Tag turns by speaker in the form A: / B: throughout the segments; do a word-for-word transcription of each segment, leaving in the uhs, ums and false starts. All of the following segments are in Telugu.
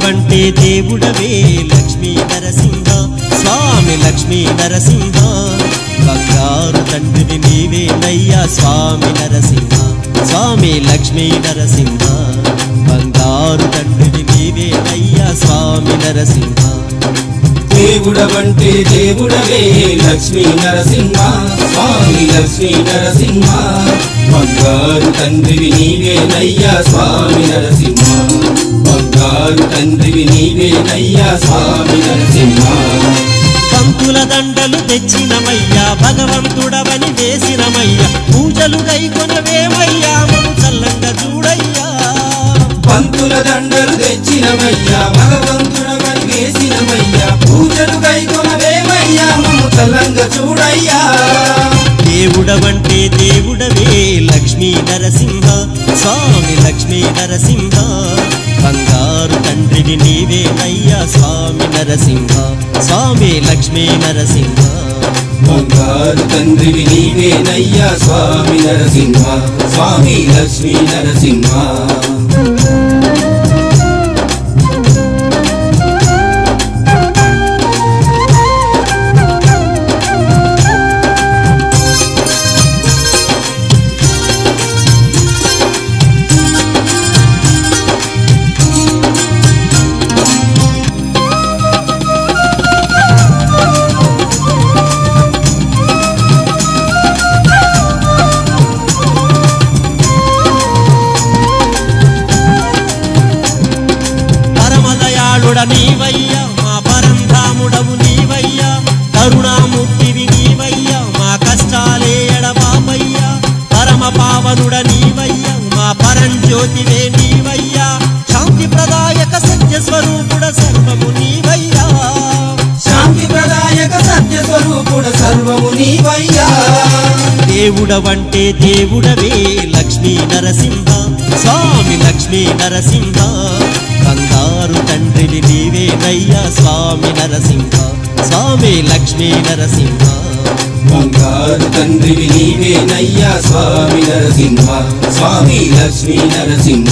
A: దేవుడవంటే దేవుడవే లక్ష్మీ నరసింహ స్వామి లక్ష్మీ నరసింహ బంగారు తండ్రివి నీవేనయ్యా స్వామి నరసింహ స్వామి లక్ష్మీ నరసింహ బంగారు తండ్రివి నీవేనయ్యా స్వామి నరసింహ
B: దేవుడవంటే దేవుడవే లక్ష్మీ నరసింహ స్వామి లక్ష్మీ నరసింహ బంగారు తండ్రివి నీవేనయ్యా స్వామి నరసింహ బంగారు తండ్రివి నీవేనయ్యా స్వామి నరసింహ
A: పంతుల దండలు తెచ్చినమయ్యా భగవంతుడవని వేసినమయ్యా పూజలు గైకొనవేమయ్యా మము చల్లంగా చూడయ్యా
B: పంతుల దండలు తెచ్చినమయ్యా భగవంతుడవని వేసినమయ్యా పూజలు గైకొనవేమయ్యా మము చల్లంగా చూడయ్యా
A: దేవుడవంటే దేవుడవే లక్ష్మీ నరసింహ స్వామి లక్ష్మీ నరసింహ బంగారు తండ్రివి నీవేనయ్యా స్వామి నరసింహ స్వామి లక్ష్మీ నరసింహ
B: బంగారు తండ్రివి నీవేనయ్యా స్వామి నరసింహ స్వామి లక్ష్మీ నరసింహ
A: నీవయ్యా మా పరంధాముడవు నీవయ్యా కరుణామూర్తివి నీవయ్యా మా కష్టాలే ఎడబాపయ్యా పరమ పావనుడ నీవయ్యా మా పరంజ్యోతివే నీవయ్యా శాంతి ప్రదాయక సత్య స్వరూపుడ సర్వము నీవయ్యా
B: శాంతి ప్రదాయక సత్య స్వరూపుడ సర్వము నీవయ్యా
A: దేవుడవంటే దేవుడవే లక్ష్మీ నరసింహ స్వామి లక్ష్మీ నరసింహ బంగారు తండ్రివి నీవేనయ్యా స్వామి నరసింహ స్వామి లక్ష్మీ నరసింహ
B: బంగారు తండ్రివి నీవేనయ్యా స్వామి నరసింహ స్వామి లక్ష్మీ నరసింహ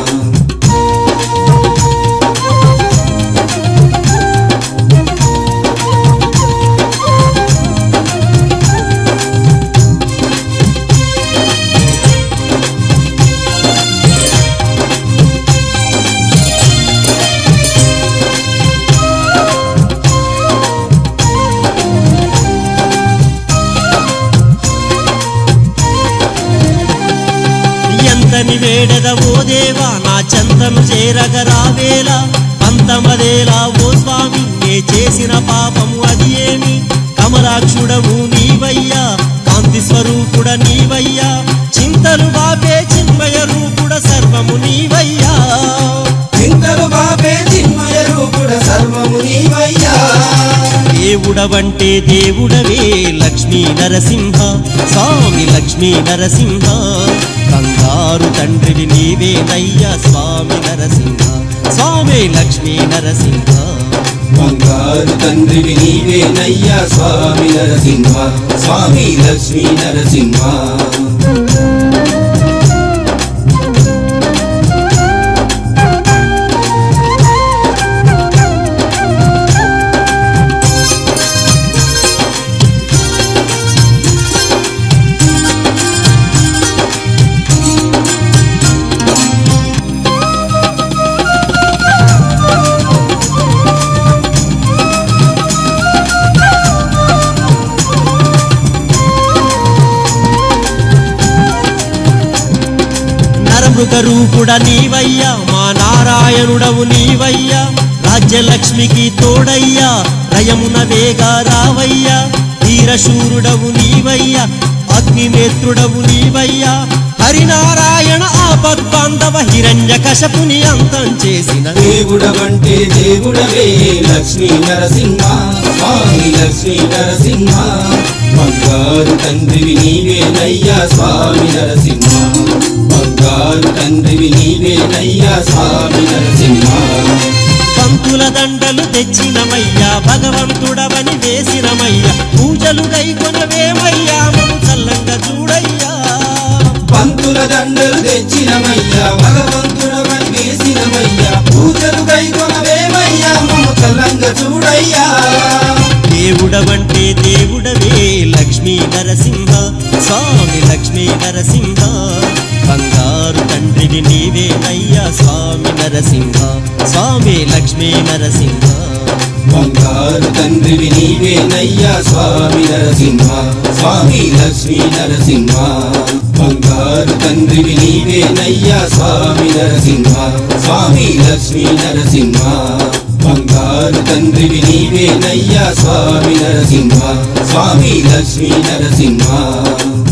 A: ఎంతని వేడదవో దేవా నా చంతను చేరగరావేలా పంతమదేలా ఓ స్వామి నే చేసిన పాపము అది ఏమి కమలాక్షుడవు నీవయ్యా కాంతి స్వరూపుడ నీవయ్యా చింతలు బాపే చిన్మయ రూపుడ సర్వము నీవయ్యా
B: చింతలు బాపే చిన్మయ రూపుడ సర్వము నీవయ్యా
A: దేవుడవంటే దేవుడవే లక్ష్మీ నరసింహ స్వామి లక్ష్మీ నరసింహ బంగారు తండ్రివి నీవేనయ్యా స్వామి నరసింహ స్వామి లక్ష్మీ నరసింహ
B: బంగారు తండ్రివి నీవేనయ్యా స్వామి నరసింహ స్వామి లక్ష్మీ నరసింహ
A: మృగరూపుడ నీవయ్యా మా నారాయణుడవు నీవయ్యా రాజ్యలక్ష్మికి తోడయ్యా రయమున వేగా రావయ్యా వీరశూరుడవు నీవయ్యా అగ్నినేత్రుడవు నీవయ్యా హరినారాయణ ఆపద్బాంధవ హిరణ్యకశపుని అంతం చేసిన
B: దేవుడవంటే దేవుడవే లక్ష్మీ నరసింహ స్వామి లక్ష్మీ నరసింహ బంగారు తండ్రివి నీవేనయ్యా స్వామి నరసింహ బంగారు తండ్రివి నీవేనయ్యా స్వామి నరసింహ
A: పంతుల దండలు తెచ్చినమయ్యా భగవంతుడవని వేసినమయ్యా పూజలు గైకొనవేమయ్యా మము చల్లంగా చూడయ్యా
B: పంతుల దండలు తెచ్చినమయ్యా భగవంతుడవని వేసినమయ్యా పూజలు గైకొనవేమయ్యా చల్లంగా చూడయ్యా
A: దేవుడవంటే దేవుడవే లక్ష్మీ నరసింహ స్వామి లక్ష్మీ నరసింహ బంగారు తండ్రివి నీవేనయ్యా స్వామి నరసింహ స్వామి లక్ష్మీ నరసింహ
B: బంగారు తండ్రివి నీవేనయ్యా స్వామి నరసింహ స్వామి లక్ష్మీ నరసింహ బంగారు తండ్రివి నీవేనయ్యా స్వామి నరసింహ స్వామి లక్ష్మీ నరసింహ బంగారు తండ్రివి నీవేనయ్యా స్వామి నరసింహ స్వామి లక్ష్మీ నరసింహ